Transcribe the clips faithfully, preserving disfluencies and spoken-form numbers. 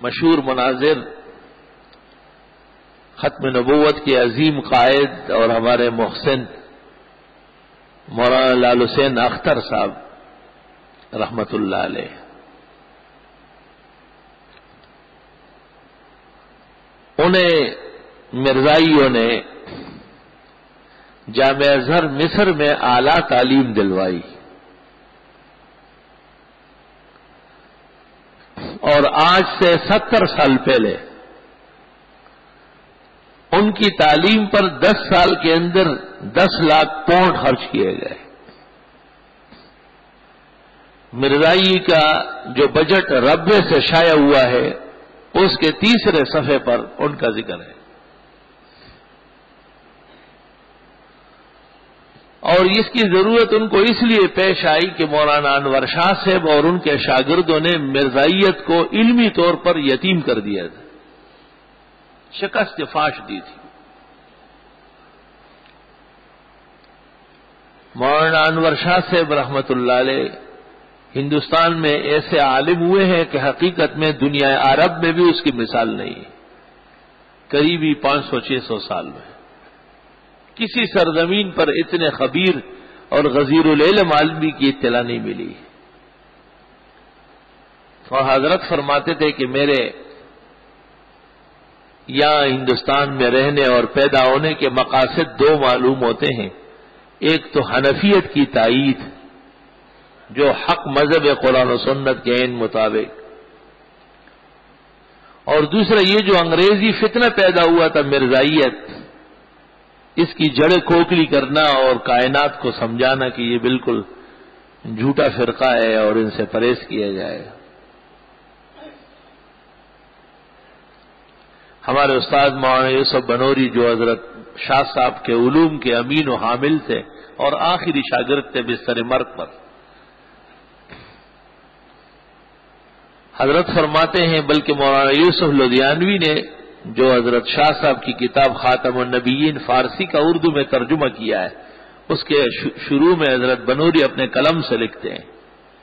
مشہور مناظر ختم نبوت کے عظیم قائد اور ہمارے محسن مولانا لال حسین اختر صاحب رحمت اللہ علیہ، انہیں مرزائیوں نے جامعہ ازہر مصر میں اعلیٰ تعلیم دلوائی، اور آج سے ستر سال پہلے ان کی تعلیم پر دس سال کے اندر دس لاکھ پاؤنڈ خرچ کیے گئے۔ مرزائی کا جو بجٹ ربے سے شائع ہوا ہے اس کے تیسرے صفحے پر ان کا ذکر ہے، اور اس کی ضرورت ان کو اس لیے پیش آئی کہ مولانا انور شاہ صاحب اور ان کے شاگردوں نے مرزائیت کو علمی طور پر یتیم کر دیا تھا، شکست فاش دی تھی۔ مولانا انور شاہ صاحب رحمت اللہ علیہ ہندوستان میں ایسے عالم ہوئے ہیں کہ حقیقت میں دنیا عرب میں بھی اس کی مثال نہیں ہے۔ قریبی پانچ سو چھ سو سال میں کسی سرزمین پر اتنے خبیر اور غزیر العلم عالمی کی اطلاع نہیں ملی۔ تو حضرت فرماتے تھے کہ میرے یہاں ہندوستان میں رہنے اور پیدا ہونے کے مقاصد دو معلوم ہوتے ہیں، ایک تو حنفیت کی تائید جو حق مذہب قرآن و سنت کے عین مطابق، اور دوسرا یہ جو انگریزی فتنہ پیدا ہوا تھا مرزائیت، اس کی جڑ کھوکھلی کرنا اور کائنات کو سمجھانا کہ یہ بالکل جھوٹا فرقہ ہے اور ان سے پرہیز کیا جائے۔ ہمارے استاد مولانا یوسف بنوری جو حضرت شاہ صاحب کے علوم کے امین و حامل تھے اور آخری شاگرد تھے بستر مرگ پر، حضرت فرماتے ہیں بلکہ مولانا یوسف لدھیانوی نے جو حضرت شاہ صاحب کی کتاب خاتم النبیین فارسی کا اردو میں ترجمہ کیا ہے، اس کے شروع میں حضرت بنوری اپنے قلم سے لکھتے ہیں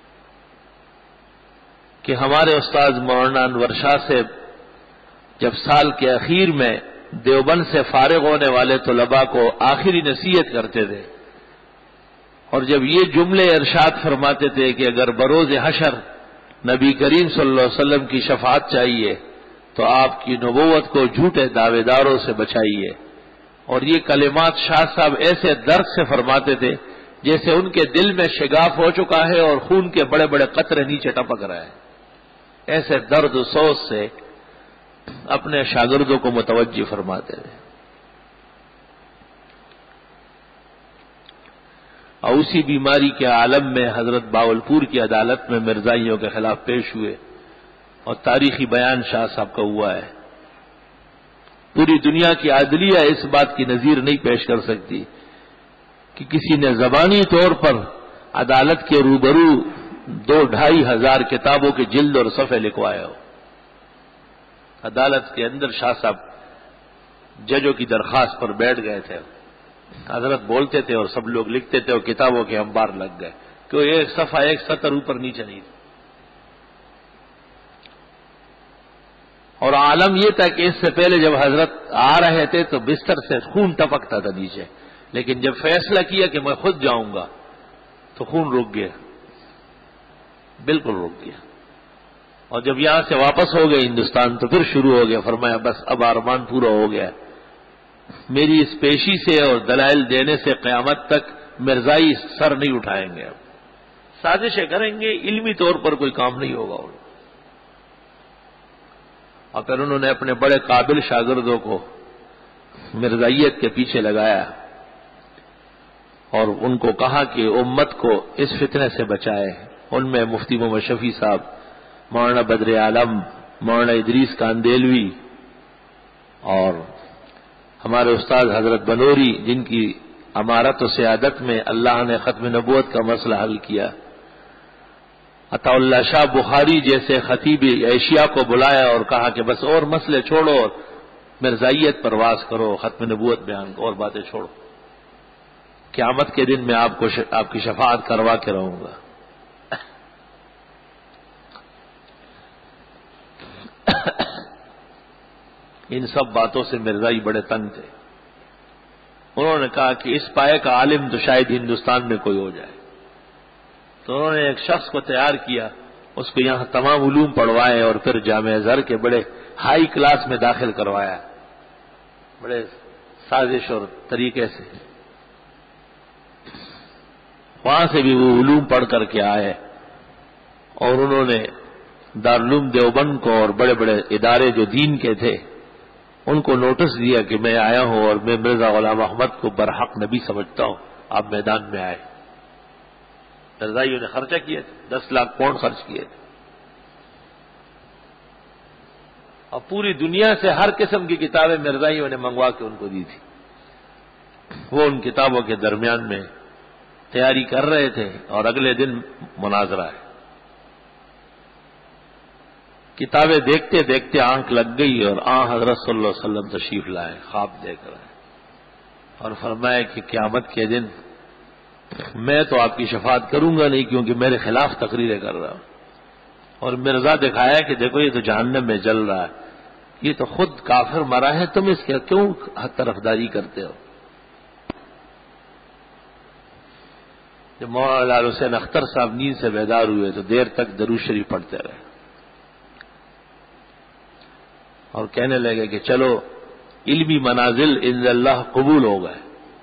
کہ ہمارے استاد مولانا انور شاہ صاحب جب سال کے اخیر میں دیوبند سے فارغ ہونے والے طلباء کو آخری نصیحت کرتے تھے، اور جب یہ جملے ارشاد فرماتے تھے کہ اگر بروز حشر نبی کریم صلی اللہ علیہ وسلم کی شفاعت چاہیے تو آپ کی نبوت کو جھوٹے دعوے داروں سے بچائیے، اور یہ کلمات شاہ صاحب ایسے درد سے فرماتے تھے جیسے ان کے دل میں شگاف ہو چکا ہے اور خون کے بڑے بڑے قطرے نیچے ٹپک رہے ہیں، ایسے درد و سوز سے اپنے شاگردوں کو متوجہ فرماتے تھے۔ اور اسی بیماری کے عالم میں حضرت باولپور کی عدالت میں مرزائیوں کے خلاف پیش ہوئے، اور تاریخی بیان شاہ صاحب کا ہوا ہے۔ پوری دنیا کی عدلیہ اس بات کی نظیر نہیں پیش کر سکتی کہ کسی نے زبانی طور پر عدالت کے روبرو دو ڈھائی ہزار کتابوں کے جلد اور صفحے لکھوائے ہو۔ عدالت کے اندر شاہ صاحب ججوں کی درخواست پر بیٹھ گئے تھے، حضرت بولتے تھے اور سب لوگ لکھتے تھے اور کتابوں کے انبار لگ گئے کہ ایک صفحہ ایک سطر اوپر نیچے نہیں تھا۔ اور عالم یہ تھا کہ اس سے پہلے جب حضرت آ رہے تھے تو بستر سے خون ٹپکتا تھا نیچے، لیکن جب فیصلہ کیا کہ میں خود جاؤں گا تو خون رک گیا، بالکل رک گیا۔ اور جب یہاں سے واپس ہو گئے ہندوستان تو پھر شروع ہو گیا، فرمایا بس اب ارمان پورا ہو گیا، میری اس پیشی سے اور دلائل دینے سے قیامت تک مرزائی سر نہیں اٹھائیں گے، اب سازشیں کریں گے، علمی طور پر کوئی کام نہیں ہوگا۔ اور پھر انہوں نے اپنے بڑے قابل شاگردوں کو مرزائیت کے پیچھے لگایا اور ان کو کہا کہ امت کو اس فتنے سے بچائے۔ ان میں مفتی محمد شفیع صاحب، مولانا بدر عالم، مولانا ادریس کاندیلوی اور ہمارے استاد حضرت بنوری، جن کی امارت و سیادت میں اللہ نے ختم نبوت کا مسئلہ حل کیا، عطا اللہ شاہ بخاری جیسے خطیب ایشیا کو بلایا اور کہا کہ بس اور مسئلے چھوڑو اور مرزائیت پر واز کرو، ختم نبوت بیان اور باتیں چھوڑو، قیامت کے دن میں آپ کو ش... آپ کی شفاعت کروا کے رہوں گا۔ ان سب باتوں سے مرزائی بڑے تنگ تھے. انہوں نے کہا کہ اس پائے کا عالم تو شاید ہندوستان میں کوئی ہو جائے. تو انہوں نے ایک شخص کو تیار کیا، اس کو یہاں تمام علوم پڑھوائے اور پھر جامعہ ازہر کے بڑے ہائی کلاس میں داخل کروایا، بڑے سازش اور طریقے سے. وہاں سے بھی وہ علوم پڑھ کر کے آئے اور انہوں نے دارالعلوم دیوبند کو اور بڑے بڑے ادارے جو دین کے تھے ان کو نوٹس دیا کہ میں آیا ہوں اور میں مرزا غلام احمد کو برحق نبی سمجھتا ہوں، آپ میدان میں آئے. مرزائیوں نے خرچہ کیے تھے، دس لاکھ پاؤنڈ خرچ کیے تھے اور پوری دنیا سے ہر قسم کی کتابیں مرزائیوں نے منگوا کے ان کو دی تھی. وہ ان کتابوں کے درمیان میں تیاری کر رہے تھے اور اگلے دن مناظرہ ہے. کتابیں دیکھتے دیکھتے آنکھ لگ گئی اور آن حضرت صلی اللہ علیہ وسلم تشریف لائے، خواب دیکھ رہے اور فرمایا کہ قیامت کے دن میں تو آپ کی شفاعت کروں گا نہیں کیونکہ میرے خلاف تقریریں کر رہا ہوں. اور مرزا دکھایا کہ دیکھو یہ تو جہنم میں جل رہا ہے، یہ تو خود کافر مرا ہے، تم اس کے کیوں طرفداری کرتے ہو. جب مولانا لال حسین اختر صاحب نیند سے بیدار ہوئے تو دیر تک درود شریف پڑھتے رہے اور کہنے لگے کہ چلو علمی منازل ان اللہ قبول ہو گئے.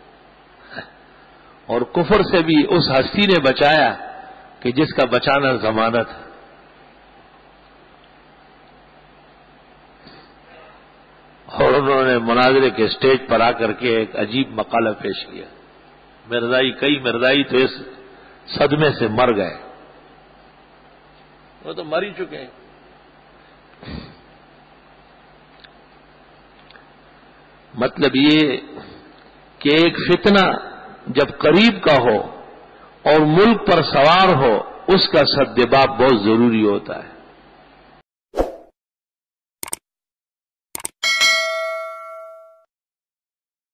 اور کفر سے بھی اس ہستی نے بچایا کہ جس کا بچانا ضمانت ہے. اور انہوں نے مناظرے کے اسٹیج پر آ کر کے ایک عجیب مقالہ پیش کیا. مرزائی کئی مرزائی تو اس صدمے سے مر گئے، وہ تو مر ہی چکے ہیں. مطلب یہ کہ ایک فتنہ جب قریب کا ہو اور ملک پر سوار ہو اس کا سدباب بہت ضروری ہوتا ہے.